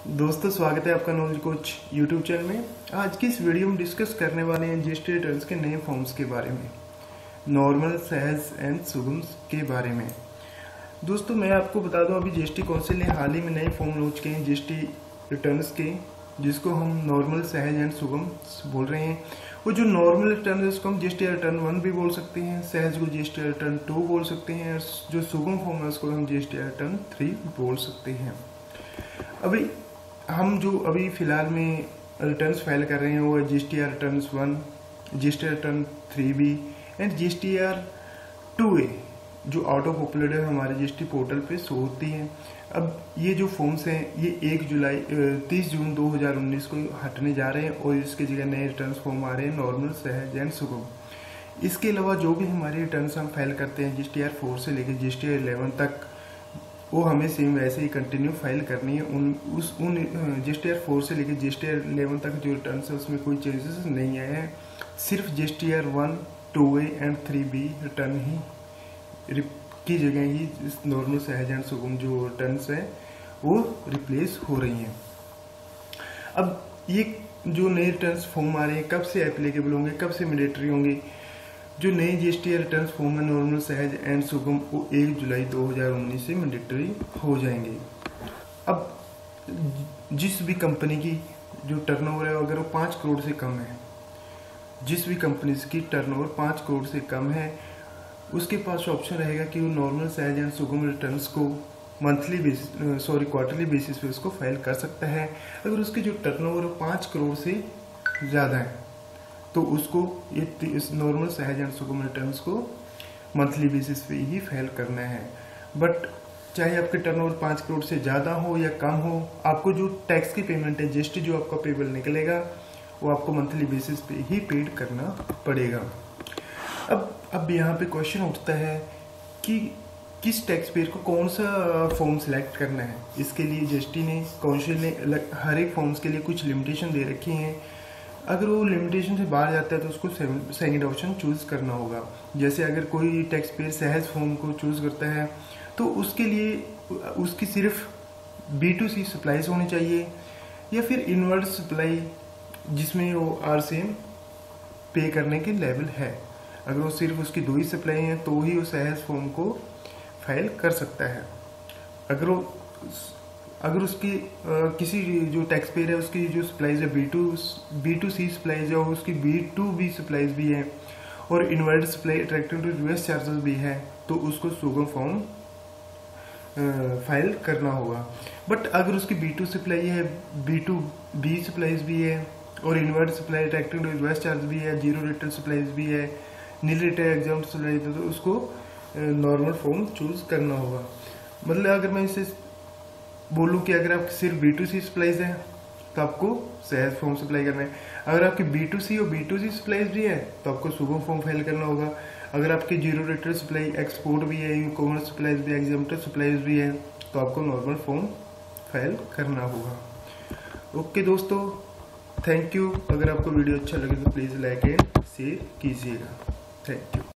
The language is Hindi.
दोस्तों स्वागत है आपका नॉलेज कोच यूट्यूब चैनल में। आज की इस वीडियो में डिस्कस करने वाले हैं जीएसटी रिटर्न्स के नए फॉर्म्स के बारे में, नॉर्मल, सहज एंड सुगम के बारे में। दोस्तों मैं आपको बता दूं, अभी जीएसटी काउंसिल ने हाल ही में नए फॉर्म लॉन्च किए हैं जीएसटी रिटर्न्स के, जिसको हम नॉर्मल, सहज एंड सुगम बोल रहे हैं। वो जो नॉर्मल रिटर्न है उसको हम जीएसटी रिटर्न 1 भी बोल सकते हैं, सहज को जीएसटी रिटर्न 2 बोल सकते हैं, जो सुगम फॉर्म है उसको हम जीएसटी रिटर्न 3 बोल सकते हैं। अभी हम जो अभी फिलहाल में रिटर्न्स फाइल कर रहे हैं वो है GSTR returns 1, GST return 3B and GSTR 2A, जो ऑटो पॉपुलेटेड हमारे जीएसटी पोर्टल पे शो होती हैं। अब ये जो फॉर्म्स हैं ये 30 जून 2019 को हटने जा रहे हैं और इसकी जगह नए रिटर्न्स फॉर्म आ रहे हैं, नॉर्मल, सहज एंड सुगम। इसके अलावा जो भी हमारे रिटर्न्स हम फाइल करते हैं जीएसटीआर 4 से लेकर जीएसटीआर 11 तक, वो हमें सेम वैसे ही कंटिन्यू फाइल करनी है। उन जीएसटीआर 4 से लेकर जीएसटीआर 11 तक जो रिटर्न्स है उसमें कोई चेंजेस नहीं आए हैं। सिर्फ GSTR 1, 2A and 3B return ही की जगह ही इस नॉर्मल, सहज एंड सुगम जो रिटर्न्स है वो रिप्लेस हो रही हैं। अब ये जो नए रिटर्न्स फॉर्म आ रहे हैं कब से एप्लीकेबल होंगे, कब से मैंडेटरी होंगे? जो नए जीएसटी रिटर्न्स फॉर्म है नॉर्मल, सहज एंड सुगम, वो 1 जुलाई 2019 से मैंडेटरी हो जाएंगे। अब जिस भी कंपनी की जो टर्नओवर है अगर वो 5 करोड़ से कम है, जिस भी कंपनी की टर्नओवर 5 करोड़ से कम है, उसके पास ऑप्शन रहेगा कि वो नॉर्मल, सहज एंड सुगम रिटर्न्स को क्वार्टरली बेसिस पे उसको फाइल कर सकता है। अगर उसकी जो टर्नओवर 5 करोड़ से ज़्यादा है तो उसको ये नॉर्मल, सहज एंड सुगम रिटर्न्स को मंथली बेसिस पे ही फाइल करना है। बट चाहे आपके टर्नओवर 5 करोड़ से ज़्यादा हो या कम हो, आपको जो टैक्स की पेमेंट है, जीएसटी जो आपका पेबल निकलेगा वो आपको मंथली बेसिस पे ही पेड करना पड़ेगा। अब यहाँ पे क्वेश्चन उठता है कि किस टैक्स पेयर को कौन सा फॉर्म सिलेक्ट करना है। इसके लिए जीएसटी ने, काउंसिल ने हर एक फॉर्म्स के लिए कुछ लिमिटेशन दे रखी हैं। अगर वो लिमिटेशन से बाहर जाता है तो उसको सेकंड ऑप्शन चूज करना होगा। जैसे अगर कोई टैक्स पेयर सहज फॉर्म को चूज करता है तो उसके लिए उसकी सिर्फ B2C सप्लाईज होनी चाहिए, या फिर इनवर्ड सप्लाई जिसमें वो RCM पे करने के लेवल है। अगर वो सिर्फ उसकी 2 ही सप्लाई हैं तो ही वो सहज फॉर्म को फाइल कर सकता है। अगर उसकी किसी जो टैक्स पेयर है उसकी जो सप्लाईज है B2C सप्लाईज है और उसकी B2B सप्लाईज भी है और inward supply attracting to us charges भी है, तो उसको सुगम फॉर्म फाइल करना होगा। बट अगर उसकी B2 सप्लाई है, B2B सप्लाईज भी है और inward supply attracting to us charge भी है, जीरो रिटेल सप्लाईज भी है, नील रिटेल एग्जाम्प्ट सप्लाई, तो उसको नॉर्मल फॉर्म चूज करना होगा। मतलब अगर मैं इसे बोलूँ कि अगर आपकी सिर्फ B2C सप्लाईज है तो आपको सहज फॉर्म सप्लाई करना है। अगर आपकी B2C और B2C सप्लाईज भी है तो आपको सुगम फॉर्म फाइल करना होगा। अगर आपकी जीरो रिटेल सप्लाई, एक्सपोर्ट भी है, ई कॉमर्स सप्लाईज भी, एग्जाम्प्टेड सप्लाईज भी है, तो आपको नॉर्मल फॉर्म फाइल करना होगा। ओके दोस्तों, थैंक यू। अगर आपको वीडियो अच्छा लगे तो प्लीज़ लाइक एंड शेयर कीजिएगा। Thank you.